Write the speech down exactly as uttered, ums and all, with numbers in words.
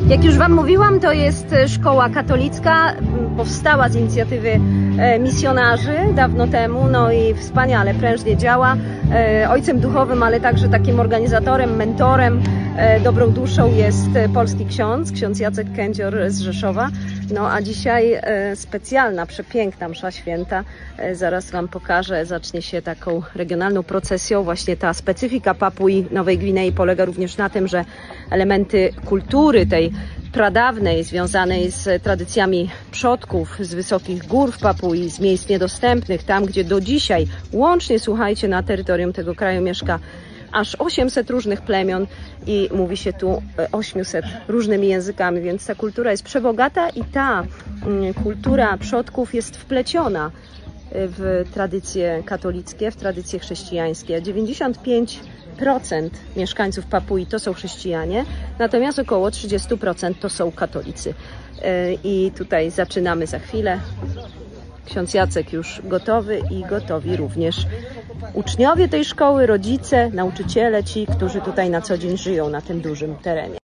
Jak już Wam mówiłam, to jest szkoła katolicka, powstała z inicjatywy misjonarzy dawno temu, no i wspaniale, prężnie działa. Ojcem duchowym, ale także takim organizatorem, mentorem, dobrą duszą jest polski ksiądz, ksiądz Jacek Kędzior z Rzeszowa. No a dzisiaj specjalna, przepiękna msza święta. Zaraz Wam pokażę, zacznie się taką regionalną procesją. Właśnie ta specyfika Papui Nowej Gwinei polega również na tym, że elementy kultury tej pradawnej, związanej z tradycjami przodków, z wysokich gór w Papui, z miejsc niedostępnych, tam gdzie do dzisiaj łącznie, słuchajcie, na terytorium tego kraju mieszka aż osiemset różnych plemion i mówi się tu osiemset różnymi językami, więc ta kultura jest przebogata i ta kultura przodków jest wpleciona w tradycje katolickie, w tradycje chrześcijańskie. dziewięćdziesiąt pięć procent mieszkańców Papui to są chrześcijanie, natomiast około trzydzieści procent to są katolicy. I tutaj zaczynamy za chwilę. Ksiądz Jacek już gotowy i gotowi również uczniowie tej szkoły, rodzice, nauczyciele, ci, którzy tutaj na co dzień żyją na tym dużym terenie.